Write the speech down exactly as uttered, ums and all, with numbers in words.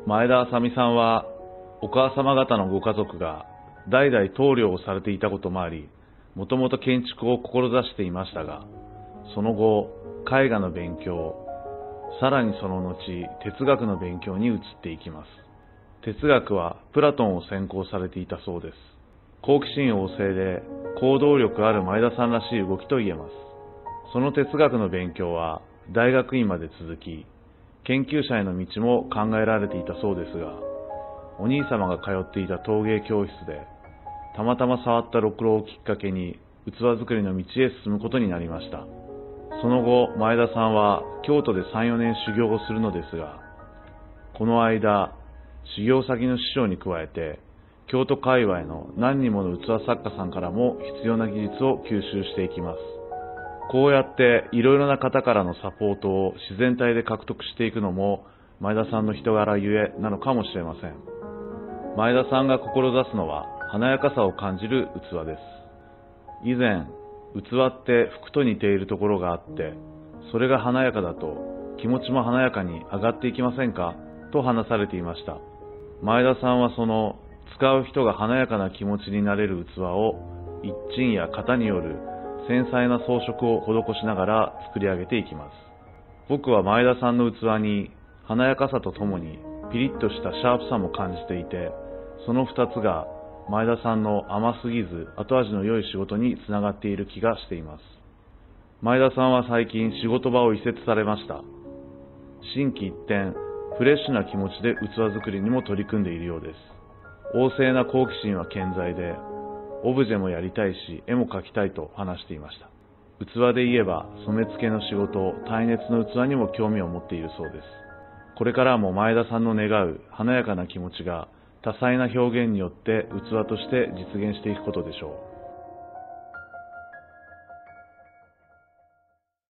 前田麻美さんは、お母様方のご家族が代々棟梁をされていたこともあり、もともと建築を志していましたが、その後、絵画の勉強、さらにその後、哲学の勉強に移っていきます。哲学はプラトンを専攻されていたそうです。好奇心旺盛で行動力ある前田さんらしい動きと言えます。その哲学の勉強は大学院まで続き、研究者への道も考えられていたそうですが、お兄様が通っていた陶芸教室で、たまたま触ったろくろをきっかけに器作りの道へ進むことになりました。その後、前田さんは京都でさん、よねん修行をするのですが、この間、修行先の師匠に加えて、京都界隈の何人もの器作家さんからも必要な技術を吸収していきます。こうやっていろいろな方からのサポートを自然体で獲得していくのも前田さんの人柄ゆえなのかもしれません。前田さんが志すのは華やかさを感じる器です。以前、器って服と似ているところがあって、それが華やかだと気持ちも華やかに上がっていきませんかと話されていました。前田さんはその使う人が華やかな気持ちになれる器を一鎮や型による繊細な装飾を施しながら作り上げていきます。僕は前田さんの器に華やかさとともにピリッとしたシャープさも感じていて、その二つが前田さんの甘すぎず後味の良い仕事につながっている気がしています。前田さんは最近仕事場を移設されました。心機一転、フレッシュな気持ちで器作りにも取り組んでいるようです。旺盛な好奇心は健在で、オブジェもやりたいし、絵も描きたいと話していました。器で言えば、染付の仕事、耐熱の器にも興味を持っているそうです。これからも前田さんの願う華やかな気持ちが多彩な表現によって器として実現していくことでしょう。